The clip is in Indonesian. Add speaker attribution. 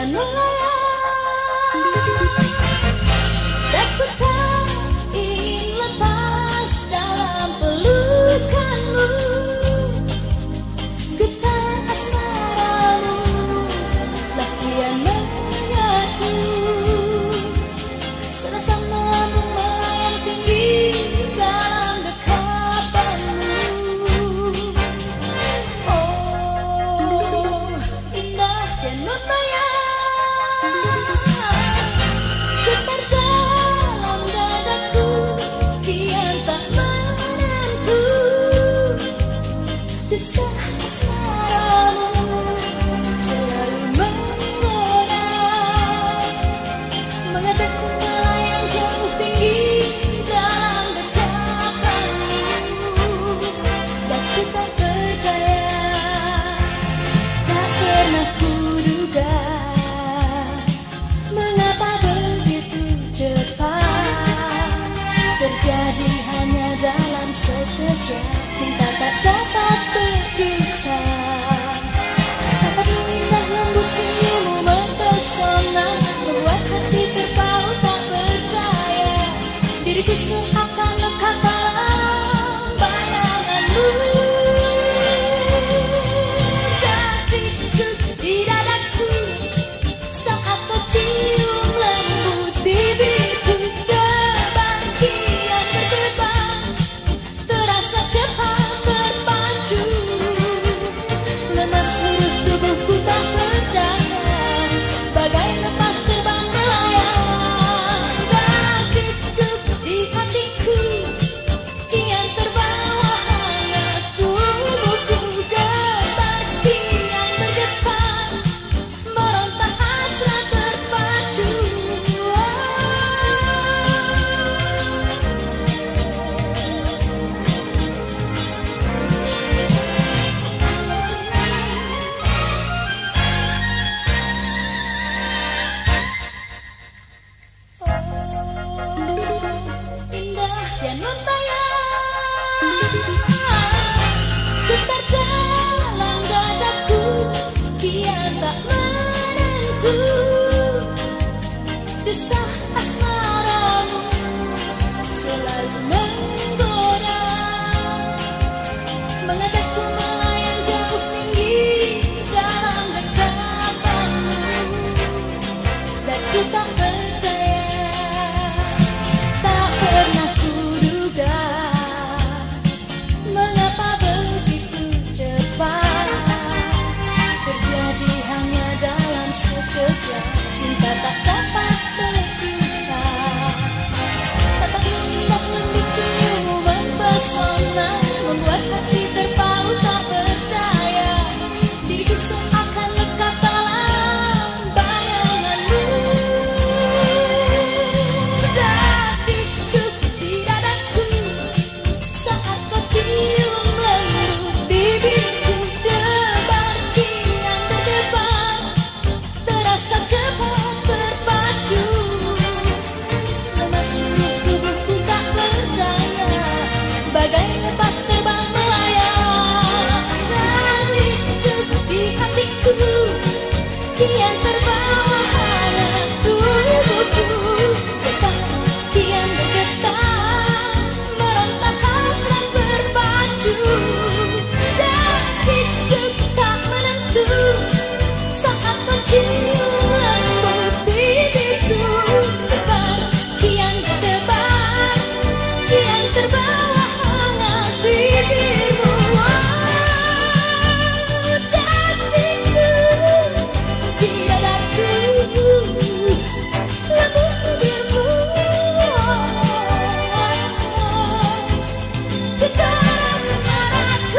Speaker 1: kian melayang. Dan ku tak ingin lepas dalam pelukanmu. Getar asmaramu lah kian menyatu. Serasa melambung melayang tinggi dalam dekapanmu. Oh, indah kian membayang. Getar dalam dadaku kian tak menentu. Desah asmaramu selalu menggoda, mengajakku melayang jauh tinggi dalam dekapanmu. Dan ku tak berdaya, tak pernah kuduga mengapa begitu cepat terjadi hanya dalam sekejap. Cinta tak dapat berdusta. Tatap indah lembut senyummu mempesona, membuat hati terpaut tak berdaya. Diriku seakan lekat dalam bayanganmu. Detikku di dadaku saat kau cium lembut bibirku. Debar kian berdebar, terasa cepat berpacu. Lemas seluruh tubuhku tak berdaya, bagai lepas terbang melayang. Detik-detik di hatiku kian terbawa hangat tubuhku. Getar kian bergetar, meronta hasrat berpacu. Indah kian membayang. Getar dalam dadaku kian tak menentu. Desah asmaramu selalu menggoda, mengajakku melayang jauh tinggi dalam dekapanmu. Dan ku tak berdaya, tak pernah kuduga mengapa begitu cepat terjadi hanya dalam sekejap. Cinta tak dapat berdusta. Tatap indah lembut senyummu mempesona, membuat hati terpaut tak berdaya. Diriku seakan lekat dalam bayanganmu. Detik-detik di dadaku saat kau cium lembut bibirku. Debar kian berdebar, terasa cepat berpacu. Lemas seluruh tubuhku tak berdaya, bagai lepas terbang melayang. Detik-detik di hatiku kian terbawa hangat tubuhku. Getar kian bergetar, meronta hasrat berpacu. Detik-detik tak menentu saat kau cium lembut bibirku. Debar kian berdebar, kian terbawa hangat bibirmu. Detikku di dadaku, lembut bibirmu. Getar asmaraku.